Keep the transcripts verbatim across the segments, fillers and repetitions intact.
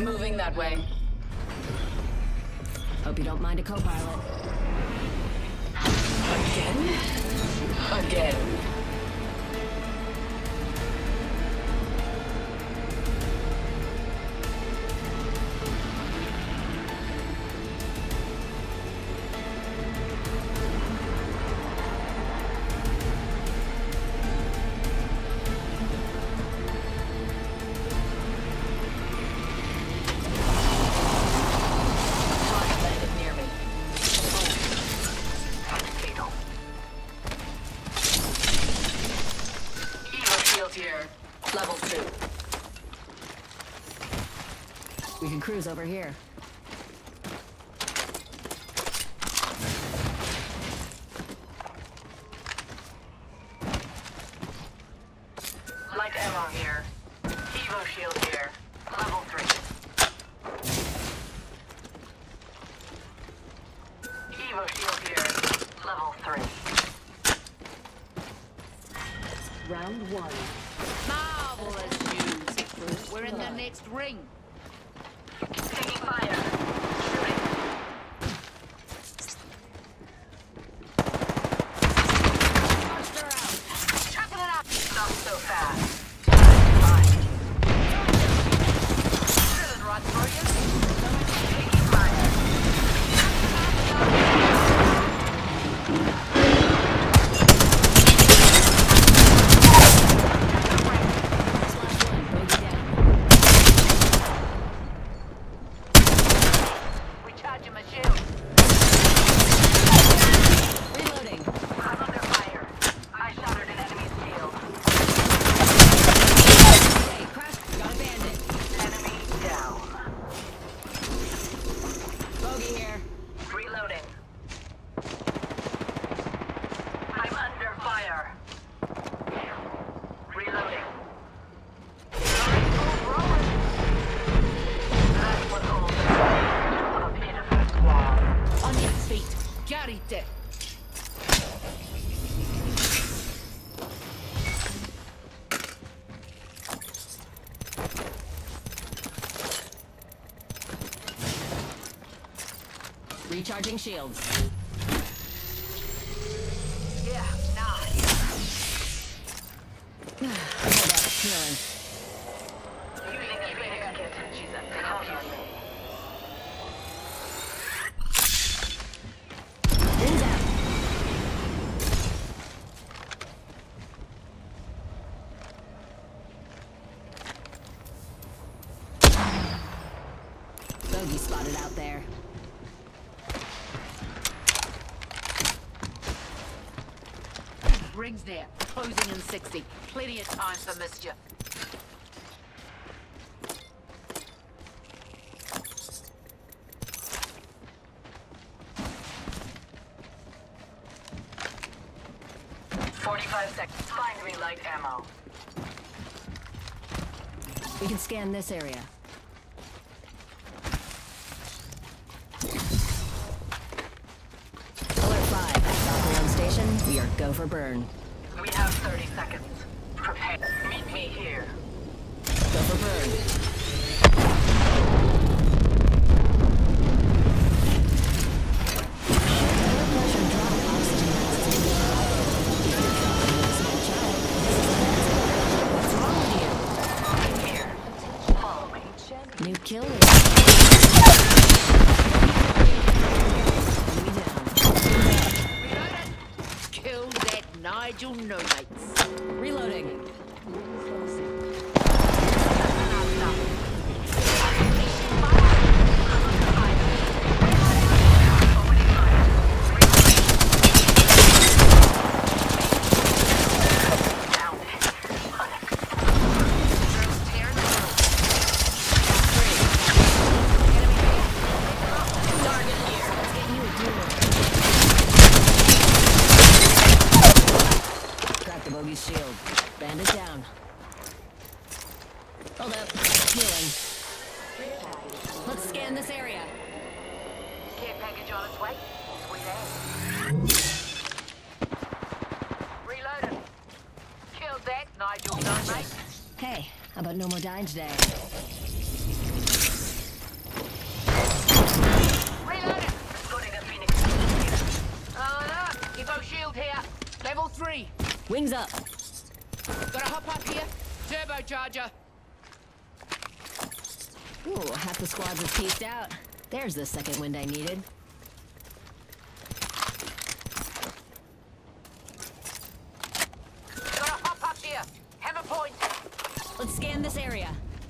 Moving that way. Hope you don't mind a co-pilot. Again? Again. Here. Level two. We can cruise over here. Light ammo here. Evo shield here. Level three. Evo shield here. Level three. Round one. Marvelous news. We're in the next ring. Taking fire. Shooting. Monster out. Chopping it up. Not so fast. Fine. Drilling right through you. Taking fire. Recharging my shield. Reloading. I'm under fire. I shattered an enemy's shield. Hey, crash. Got a bandit. Enemy down. Bogey here. Reloading. I'm under fire. Reloading. That was all the of a pitiful squad. On your feet. Carry it. Recharging shields. Yeah, nice. Hold up. Healing. Using evade kit. She's a copy. Wings out. Bogey spotted out there. Rings there. Closing in sixty. Plenty of time for mischief. Forty-five seconds. Find me light ammo. We can scan this area. Alert five. Valkyrie on station. We are go for burn. We have thirty seconds. Prepare. Meet me here. Go for burn. Pressure drop. Oxygen masks in the air. If you're dropping a small child, this is What's wrong with you? I'm here. Follow me. New kill leader. Enemy down. Reloaded. Kill that Nigel no mates. Reloading. Crack the bogey's shield. Bandit down. Hold up. Healing. Let's scan this area. Care package on its way. Sweet ass. Reloaded. Killed that Nigel no mate. Hey, how about no more dying today? Valkyrie! Wings up. Gotta hop up here. Turbocharger. Ooh, half the squads have peeked out. There's the second wind I needed. Gotta hop up here. Hammer point. Let's scan this area.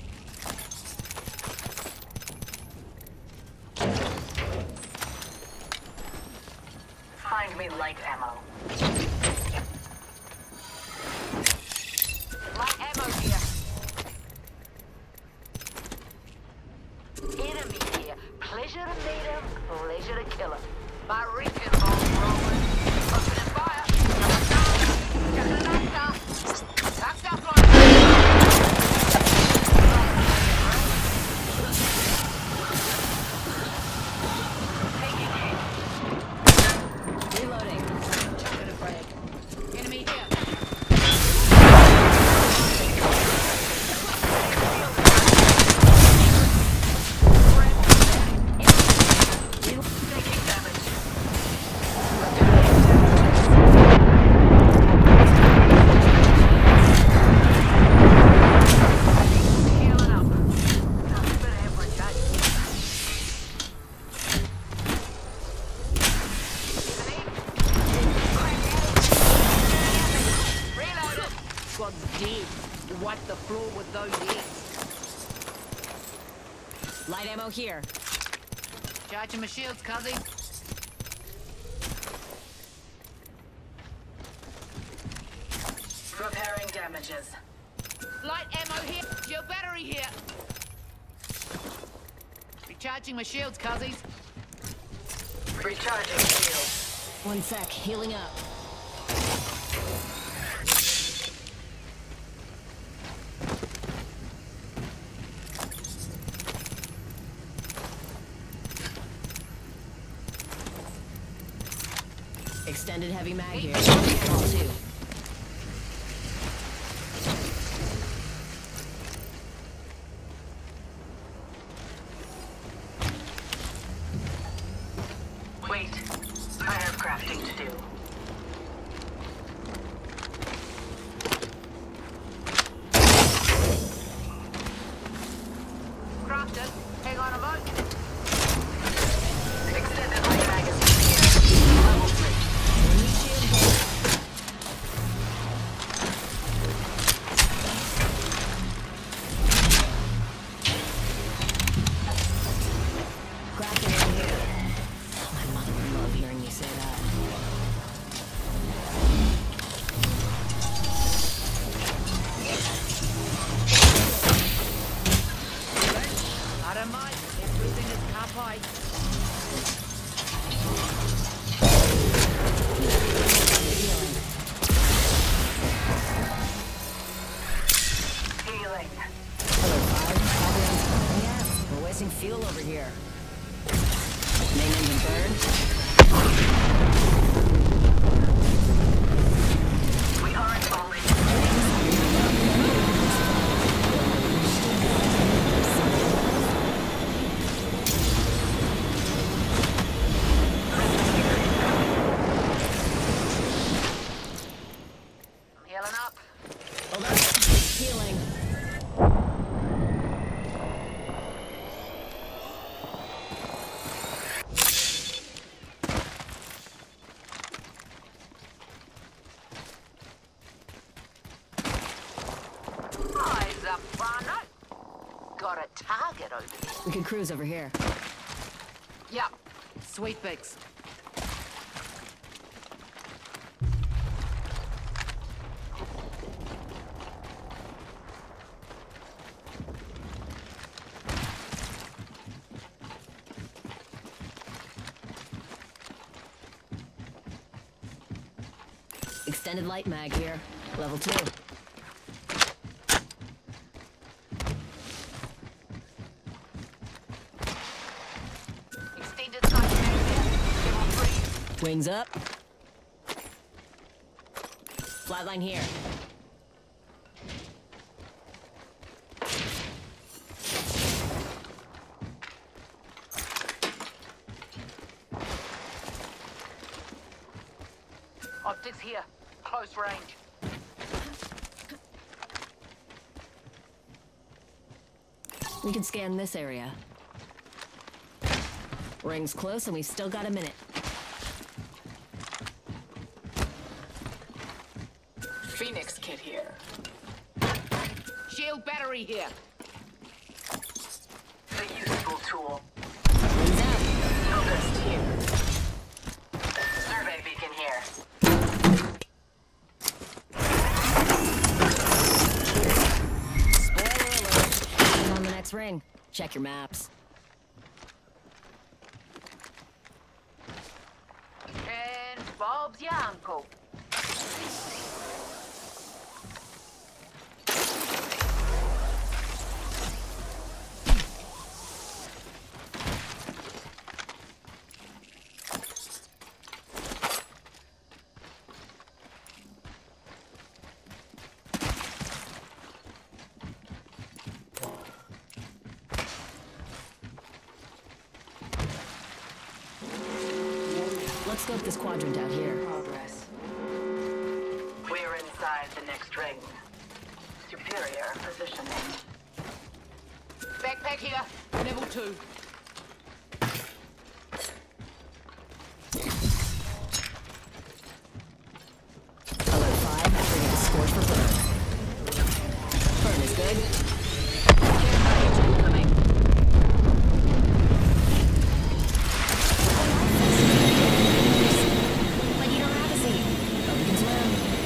Find me light ammo. Light ammo here. Enemy here. Pleasure to meet him, pleasure to kill him. My reaching ball rolling. Opening fire. Number nine. Got an actor. Actor flying. Taking hit. Reloading. Chucking a frag. Enemy here. Taking damage. Healing up. Now, better have my shot. Reloaded. Got dead. Wipe the floor with those eggs. Light ammo here. Charging my shields, cuzzy. Repairing damages. Light ammo here. Shield battery here. Recharging my shields, cuzzies. Recharging shield. One sec, healing up. Extended heavy mag here. All two. Wait. I have crafting to do. Crafted. Hang on a moment. Extended light magazine here. Level three. Cracking in here. My mother would love hearing you say that. I don't mind. Everything is kapite. Healing. Hello, five. Probably on- Yeah, we're wasting fuel over here. Main engine burned. We aren't only. I'm healing up. Hold up. Healing. Eyes up, Barno. Got a target over there. We can cruise over here. Yep. Sweet picks. Extended light mag here. Level two. Extended sight magazine. Level three. Wings up. Flatline here. Optics here. close range. We can scan this area. Ring's close and we've still got a minute. Phoenix kit here. Shield battery here. A useful tool. Rings out. Focused here. Survey beacon here. Spoiler alert. Eyes on the next ring. Check your maps. And Bob's your uncle. Let's scope this quadrant out here. Progress. We're inside the next ring. Superior positioning. Backpack here. Level two. Alert five, bring it a score for burn. Burn is good. Care package incoming. But you don't have a seat. But we can swim.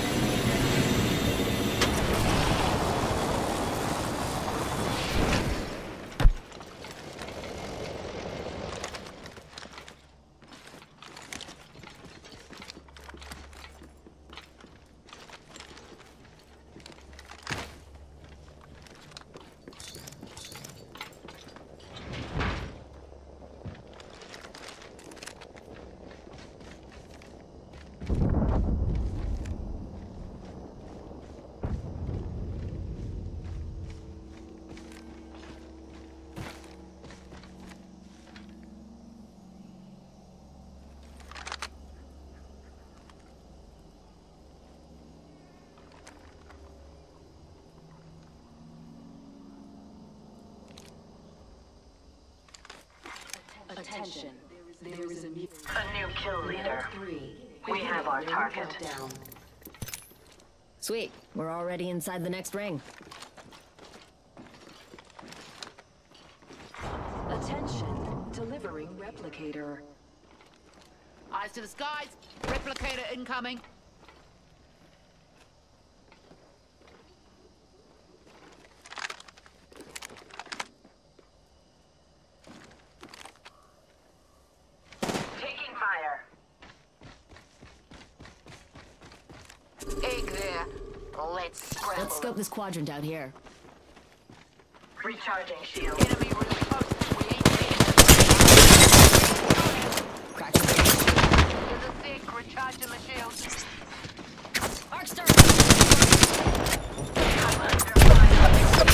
Attention. There is a new A new kill leader. three. We have our target. Down. Sweet. We're already inside the next ring. Attention. Delivering replicator. Eyes to the skies. Replicator incoming. Taking fire. Egg there. Let's scramble. Let's scope this quadrant out here. Recharging shield. Enemy really close. We ain't getting Crack the bridge. There's a thick. Recharging the shield. Arc star! I'm under fire.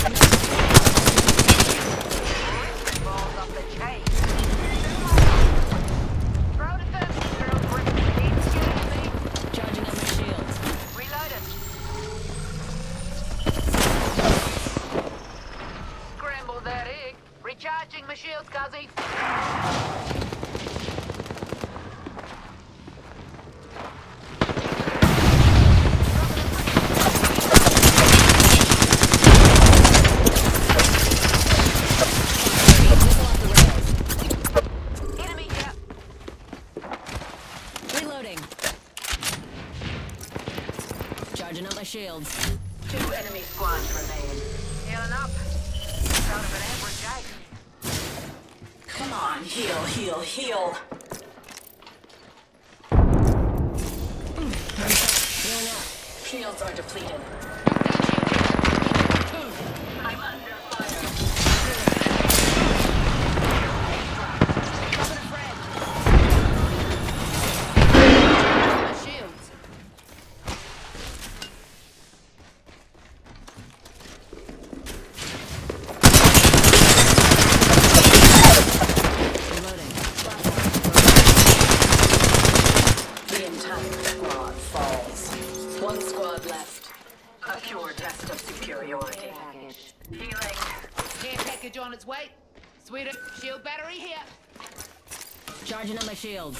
Balls up the chain. Throw the thermos girl. Bring the heat shooting me. Charging up my shields. Reloaded. Scramble that egg. Recharging my shields, Guzzy. Enemy here. Reloading. Charging up my shields. Two enemy squads remain. Healing up. Sound of an average egg. Come on, heal, heal, heal. Healing up. Shields are depleted. I'm under fire. Cover the friend. My shields. Reloading. The entire squad falls. One squad left. A pure test of superiority. Package. Healing. Care package on its way. Sweeter, shield battery here. Charging up my shields.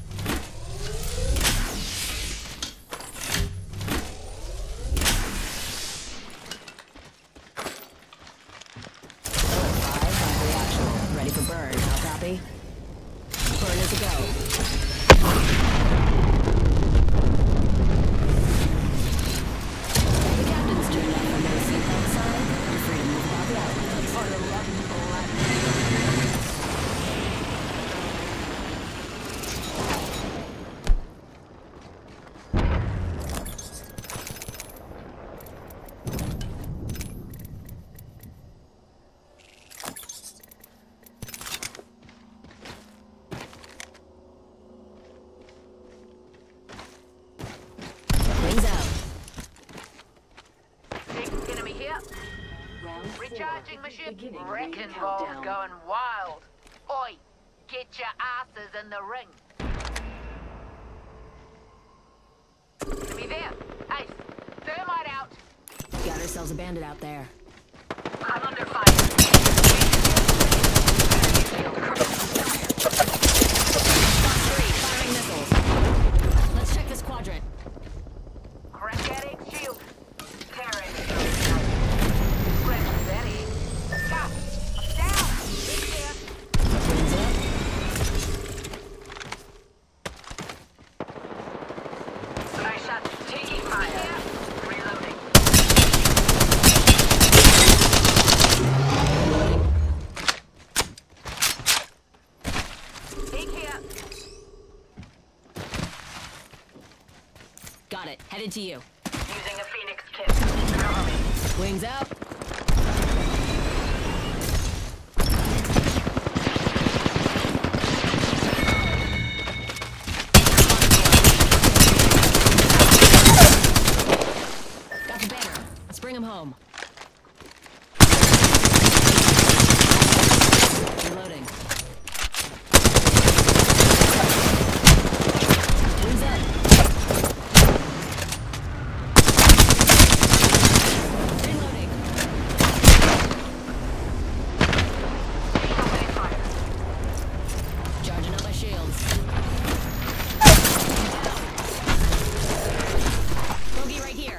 Ready for burn. How copy? Burn is a go. The captain's turned off on their seatbelt sign. You're free to move about the island. For the love of all Wings out. Big enemy here. Round four. Recharging machine. Beginning Wrecking ring ball's countdown. going wild. Oi, get your asses in the ring. Enemy there. Ace, thermite out. Got ourselves a bandit out there. I'm under fire. Three, firing missiles. Let's check this quadrant. Crack that X shield. Tearing. Crack that X. Stop. Down. Big there. Wings up. Nice shot. Taking fire. Reloading. Big here. Got it. Headed to you. Using a Phoenix kit. Cover me. Wings out. Got the banner. Let's bring him home. Reloading. Wings up. Reloading. Opening fire. Charging up my shields. Bogey right here.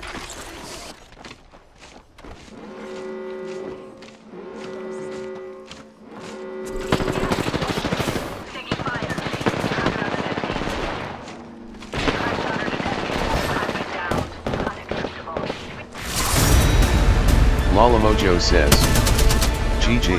Taking fire. Crash under the enemy. I've been downed. Unacceptable. Lalamojo says, G G.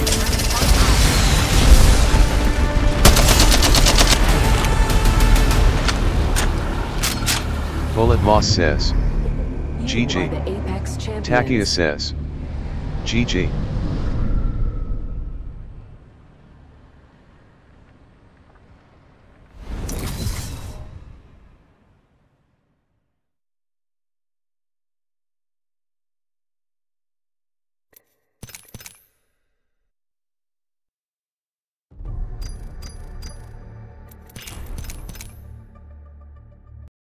Bullet Moss says, G G. You are the Apex champions. Takia says, G G.